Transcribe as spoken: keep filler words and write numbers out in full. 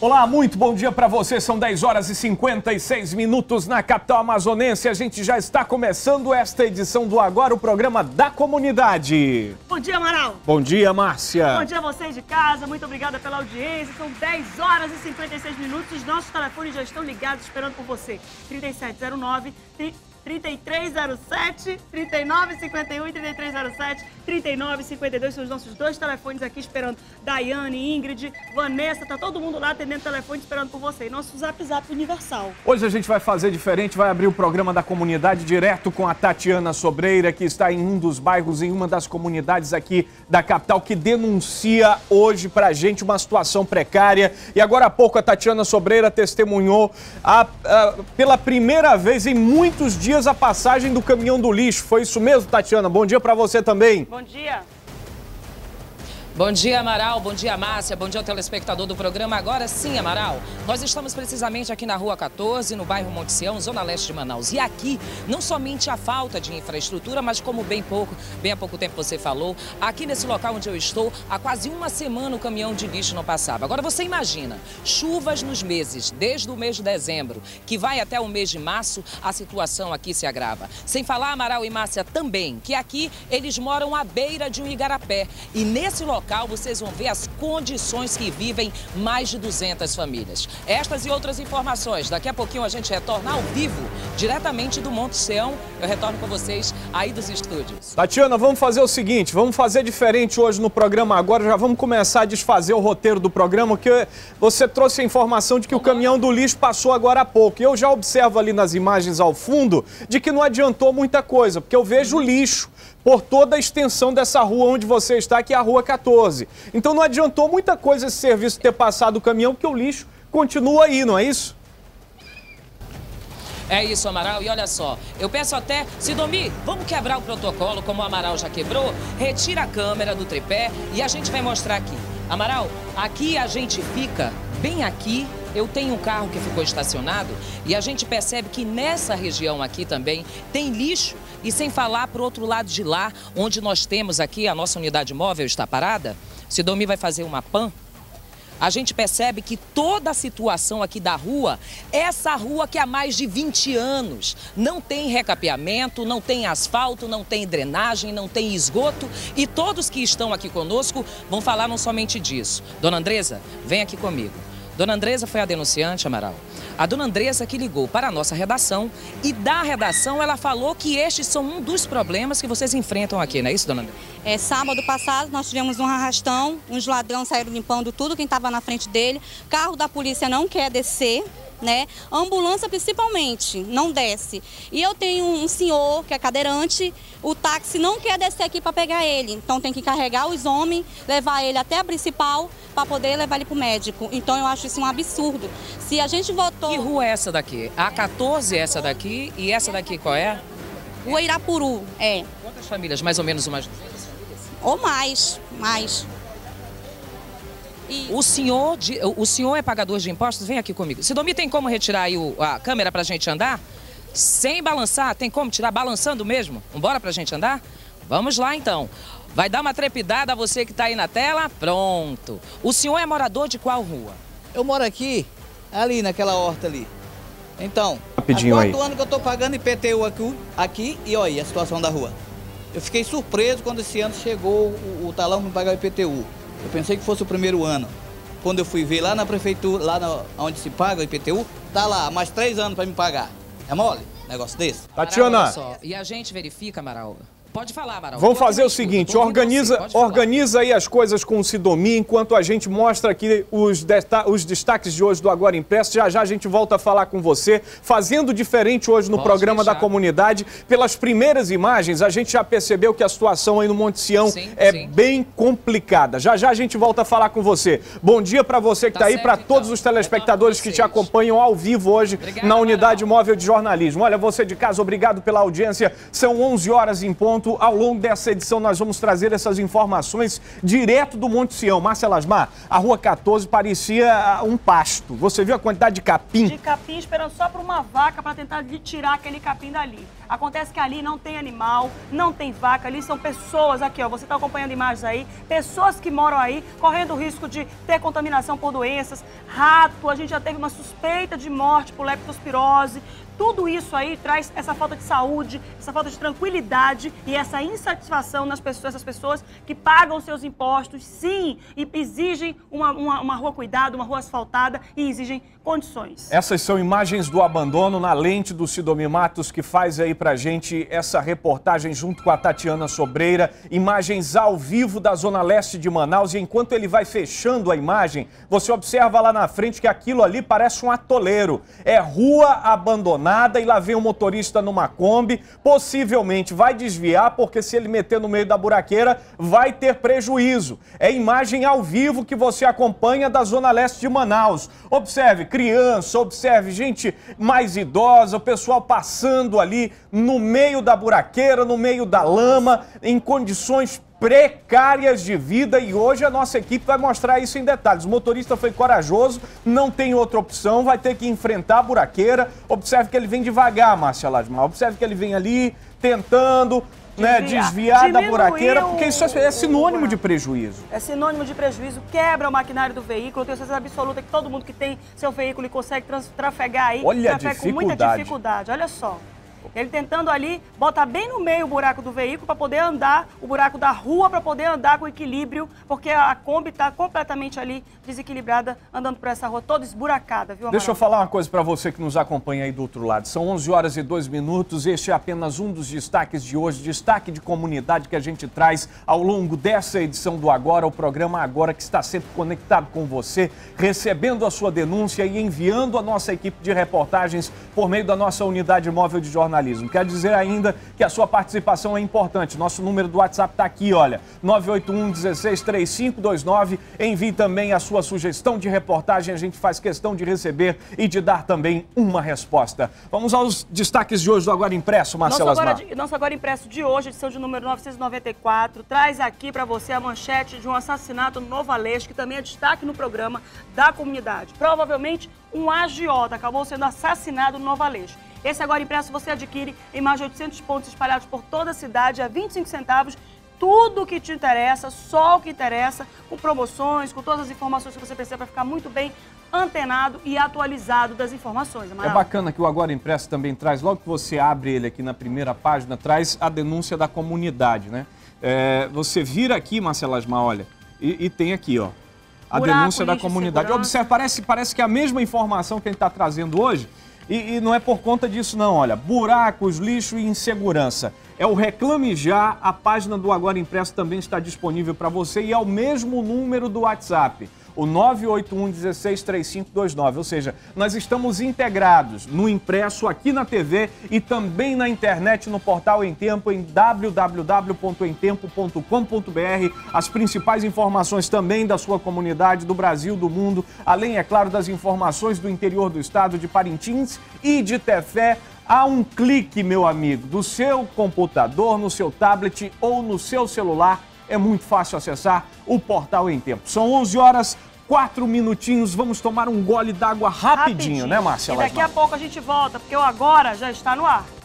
Olá, muito bom dia para você. São dez horas e cinquenta e seis minutos na capital amazonense. A gente já está começando esta edição do Agora, o programa da comunidade. Bom dia, Amaral. Bom dia, Márcia. Bom dia a vocês de casa. Muito obrigada pela audiência. São dez horas e cinquenta e seis minutos. Os nossos telefones já estão ligados esperando por você. trinta e sete zero nove, trinta e três zero sete, trinta e nove cinquenta e um e trinta e três zero sete, trinta e nove cinquenta e dois são os nossos dois telefones aqui esperando. Daiane, Ingrid, Vanessa, tá todo mundo lá atendendo o telefone esperando por você. E nosso Zap Zap universal. Hoje a gente vai fazer diferente, vai abrir o programa da comunidade direto com a Tatiana Sobreira, que está em um dos bairros, em uma das comunidades aqui da capital, que denuncia hoje pra gente uma situação precária. E agora há pouco a Tatiana Sobreira testemunhou a, a, pela primeira vez em muitos dias a passagem do caminhão do lixo. Foi isso mesmo, Tatiana? Bom dia para você também. Bom dia. Bom dia, Amaral. Bom dia, Márcia. Bom dia ao telespectador do programa. Agora sim, Amaral. Nós estamos precisamente aqui na Rua quatorze, no bairro Monte Sião, zona leste de Manaus. E aqui, não somente a falta de infraestrutura, mas como bem pouco, bem há pouco tempo você falou, aqui nesse local onde eu estou, há quase uma semana o caminhão de lixo não passava. Agora você imagina, chuvas nos meses, desde o mês de dezembro, que vai até o mês de março, a situação aqui se agrava. Sem falar, Amaral e Márcia, também, que aqui eles moram à beira de um igarapé. E nesse local, vocês vão ver as condições que vivem mais de duzentas famílias. Estas e outras informações, daqui a pouquinho a gente retorna ao vivo, diretamente do Monte Sião. Eu retorno com vocês aí dos estúdios. Tatiana, vamos fazer o seguinte, vamos fazer diferente hoje no programa agora, já vamos começar a desfazer o roteiro do programa, que você trouxe a informação de que Vamos o caminhão lá. do lixo passou agora há pouco. E eu já observo ali nas imagens ao fundo de que não adiantou muita coisa, porque eu vejo lixo por toda a extensão dessa rua onde você está, que é a Rua quatorze. Então não adiantou muita coisa esse serviço ter passado o caminhão, porque o lixo continua aí, não é isso? É isso, Amaral. E olha só, eu peço até, Sidomi, vamos quebrar o protocolo, como o Amaral já quebrou, retira a câmera do tripé e a gente vai mostrar aqui. Amaral, aqui a gente fica bem aqui. Eu tenho um carro que ficou estacionado e a gente percebe que nessa região aqui também tem lixo. E sem falar para o outro lado de lá, onde nós temos aqui, a nossa unidade móvel está parada, Sidomi vai fazer uma pan. A gente percebe que toda a situação aqui da rua, essa rua que há mais de vinte anos não tem recapeamento, não tem asfalto, não tem drenagem, não tem esgoto. E todos que estão aqui conosco vão falar não somente disso. Dona Andresa, vem aqui comigo. Dona Andresa foi a denunciante, Amaral. A dona Andresa que ligou para a nossa redação e da redação ela falou que estes são um dos problemas que vocês enfrentam aqui, não é isso, dona Andresa? É, sábado passado nós tivemos um arrastão, uns ladrões saíram limpando tudo quem estava na frente dele, carro da polícia não quer descer, né? A ambulância principalmente não desce. E eu tenho um senhor que é cadeirante, o táxi não quer descer aqui para pegar ele. Então tem que carregar os homens, levar ele até a principal para poder levar ele para o médico. Então eu acho isso um absurdo. Se a gente votou... Que rua é essa daqui? A quatorze é essa daqui e essa daqui qual é? O Irapuru, é. Quantas famílias? Mais ou menos umas duzentas famílias? Ou mais, mais. O senhor, de, o senhor é pagador de impostos? Vem aqui comigo. Sidomi, tem como retirar aí o, a câmera pra gente andar? Sem balançar? Tem como tirar balançando mesmo? Vambora pra gente andar? Vamos lá então. Vai dar uma trepidada a você que tá aí na tela? Pronto. O senhor é morador de qual rua? Eu moro aqui, ali naquela horta ali. Então, Rapidinho há aí. quatro anos que eu tô pagando I P T U aqui, aqui e olha aí a situação da rua. Eu fiquei surpreso quando esse ano chegou o, o talão para pagar o I P T U. Eu pensei que fosse o primeiro ano. Quando eu fui ver lá na prefeitura, lá no, onde se paga o I P T U, tá lá, mais três anos para me pagar. É mole? Negócio desse? Tatiana. Amaral, olha só, e a gente verifica, Amaral. Pode falar, Amaral. Vamos fazer o seguinte, organiza, organiza aí as coisas com o Sidomi, enquanto a gente mostra aqui os, os destaques de hoje do Agora Impresso. Já já a gente volta a falar com você, fazendo diferente hoje no Pode programa deixar. da comunidade. Pelas primeiras imagens, a gente já percebeu que a situação aí no Monte Sião sim, é sim. bem complicada. Já já a gente volta a falar com você. Bom dia para você que Tá está aí, certo, para então. todos os telespectadores que te vocês. acompanham ao vivo hoje Obrigada, na Unidade Amaral. Móvel de Jornalismo. Olha, você de casa, obrigado pela audiência. São onze horas em ponto. ponto. Ao longo dessa edição nós vamos trazer essas informações direto do Monte Sião. Márcia Lasmar, a Rua quatorze parecia um pasto. Você viu a quantidade de capim? De capim esperando só por uma vaca para tentar tirar aquele capim dali. Acontece que ali não tem animal, não tem vaca, ali são pessoas, aqui ó, você está acompanhando imagens aí, pessoas que moram aí, correndo o risco de ter contaminação por doenças, rato, a gente já teve uma suspeita de morte por leptospirose. Tudo isso aí traz essa falta de saúde, essa falta de tranquilidade e essa insatisfação nas pessoas, essas pessoas que pagam seus impostos, sim, e exigem uma, uma, uma rua cuidada, uma rua asfaltada e exigem condições. Essas são imagens do abandono na lente do Sidomir Matos, que faz aí pra gente essa reportagem junto com a Tatiana Sobreira. Imagens ao vivo da Zona Leste de Manaus. E enquanto ele vai fechando a imagem, você observa lá na frente que aquilo ali parece um atoleiro. É rua abandonada. Nada, e lá vem um motorista numa Kombi, possivelmente vai desviar, porque se ele meter no meio da buraqueira, vai ter prejuízo. É imagem ao vivo que você acompanha da Zona Leste de Manaus. Observe criança, observe gente mais idosa, o pessoal passando ali no meio da buraqueira, no meio da lama, em condições precárias de vida, e hoje a nossa equipe vai mostrar isso em detalhes. O motorista foi corajoso, não tem outra opção, vai ter que enfrentar a buraqueira. Observe que ele vem devagar, Márcia Lasmar. Observe que ele vem ali tentando né, desviar, desviar da buraqueira, porque isso é sinônimo de prejuízo. É sinônimo de prejuízo, quebra o maquinário do veículo. Eu tenho certeza absoluta que todo mundo que tem seu veículo e consegue trafegar aí, Olha trafega com muita dificuldade. Olha só. Ele tentando ali botar bem no meio o buraco do veículo para poder andar, o buraco da rua para poder andar com equilíbrio, porque a Kombi está completamente ali desequilibrada, andando por essa rua toda esburacada, viu, Amaral? Deixa eu falar uma coisa para você que nos acompanha aí do outro lado. São onze horas e dois minutos, este é apenas um dos destaques de hoje, destaque de comunidade que a gente traz ao longo dessa edição do Agora, o programa Agora que está sempre conectado com você, recebendo a sua denúncia e enviando a nossa equipe de reportagens por meio da nossa unidade móvel de jornalismo. Quer dizer ainda que a sua participação é importante. Nosso número do WhatsApp está aqui, olha, nove oito um, um seis, três cinco dois nove. Envie também a sua sugestão de reportagem, a gente faz questão de receber e de dar também uma resposta. Vamos aos destaques de hoje do Agora Impresso, Marcela nosso Asmar. Agora, nosso Agora Impresso de hoje, edição de número novecentos e noventa e quatro, traz aqui para você a manchete de um assassinato no Nova Leste, que também é destaque no programa da comunidade. Provavelmente um agiota acabou sendo assassinado no Nova Leste. Esse Agora Impresso você adquire em mais de oitocentos pontos espalhados por toda a cidade a vinte e cinco centavos. Tudo o que te interessa, só o que interessa, com promoções, com todas as informações que você precisa para ficar muito bem antenado e atualizado das informações. Amaral. É bacana que o Agora Impresso também traz, logo que você abre ele aqui na primeira página, traz a denúncia da comunidade, né? É, você vira aqui, Marcela Asmar, olha, e, e tem aqui, ó, a Buraco, denúncia da comunidade. Observe, parece, parece que é a mesma informação que a gente está trazendo hoje. E, e não é por conta disso não, olha, buracos, lixo e insegurança. É o Reclame Já, a página do Agora Impresso também está disponível para você e é o mesmo número do WhatsApp, o nove oito um, um seis, três cinco dois nove. Ou seja, nós estamos integrados no impresso, aqui na T V e também na internet, no portal Em Tempo, em w w w ponto em tempo ponto com ponto b r. As principais informações também da sua comunidade, do Brasil, do mundo, além, é claro, das informações do interior do estado de Parintins e de Tefé. A um clique, meu amigo, do seu computador, no seu tablet ou no seu celular. É muito fácil acessar o portal Em Tempo. São onze horas, quatro minutinhos. Vamos tomar um gole d'água rapidinho, rapidinho, né, Marcela? E daqui a pouco a gente volta, porque o Agora já está no ar.